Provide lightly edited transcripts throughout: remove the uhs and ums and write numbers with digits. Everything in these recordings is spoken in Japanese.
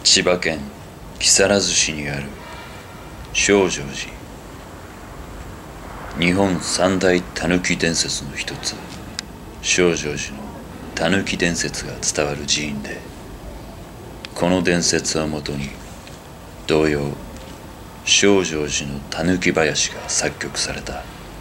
千葉県木更津市にある證誠寺。日本三大狸伝説の一つ、證誠寺の狸伝説が伝わる寺院で、この伝説をもとに童謡證誠寺の狸林が作曲された。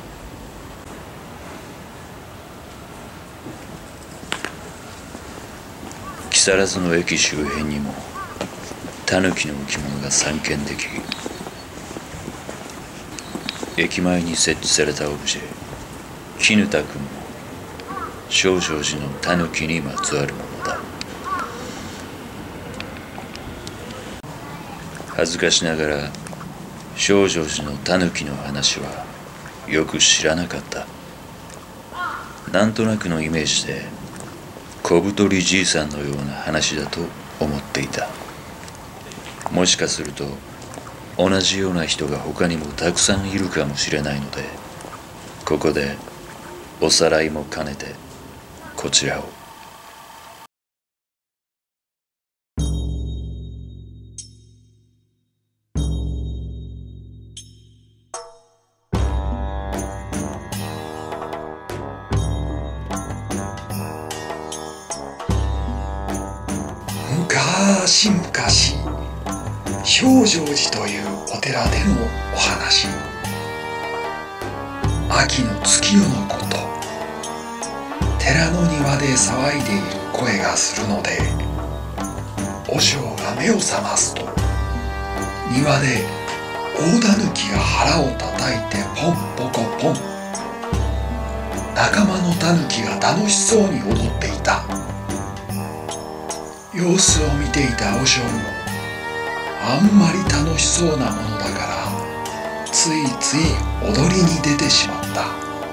木更津の駅周辺にも狸の置物が散見でき、駅前に設置されたオブジェ絹田君も證誠寺の狸にまつわるものだ。恥ずかしながら證誠寺の狸の話はよく知らなかった。なんとなくのイメージで小太りじいさんのような話だと思っていた。もしかすると同じような人が他にもたくさんいるかもしれないので、ここでおさらいも兼ねてこちらを。 昔々、證誠寺というお寺でのお話。秋の月夜のこと。寺の庭で騒いでいる声がするので、和尚が目を覚ますと、庭で大狸が腹をたたいてポンポコポン。仲間の狸が楽しそうに踊っていた。様子を見ていた和尚もあんまり楽しそうなものだからついつい踊りに出てしまった。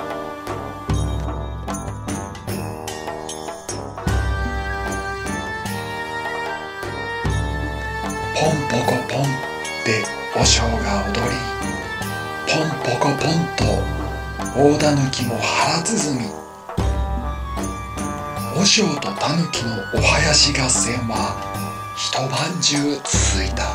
ポンポコポンって和尚が踊り、ポンポコポンと大狸も腹鼓。和尚と狸のお囃子合戦は一晩中続いた。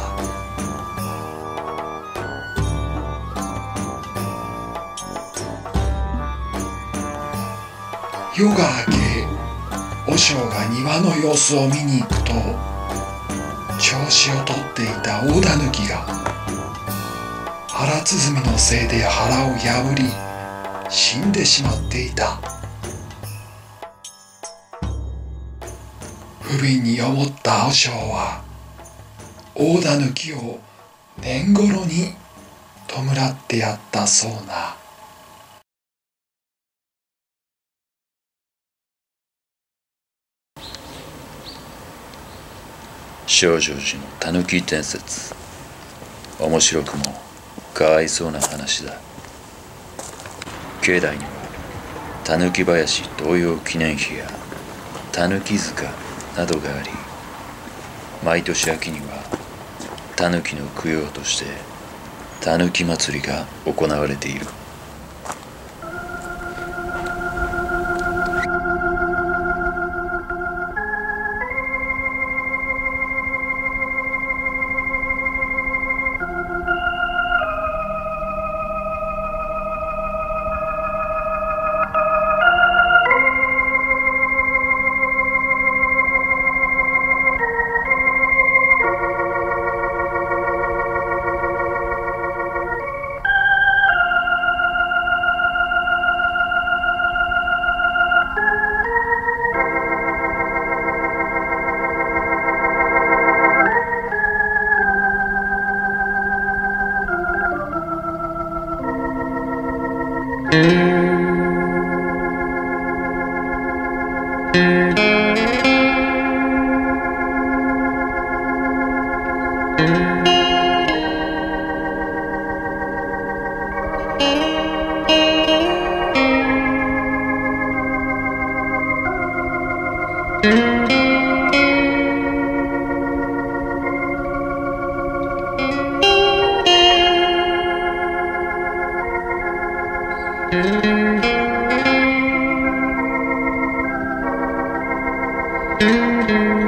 夜が明け、和尚が庭の様子を見に行くと、調子をとっていた大狸が腹鼓のせいで腹を破り死んでしまっていた。不憫に思った和尚は大狸を年頃に弔ってやったそうな。 證誠寺の狸伝説、面白くもかわいそうな話だ。境内には狸林童謡記念碑や狸塚などがあり、毎年秋には狸の供養として狸祭りが行われている。 Thank you.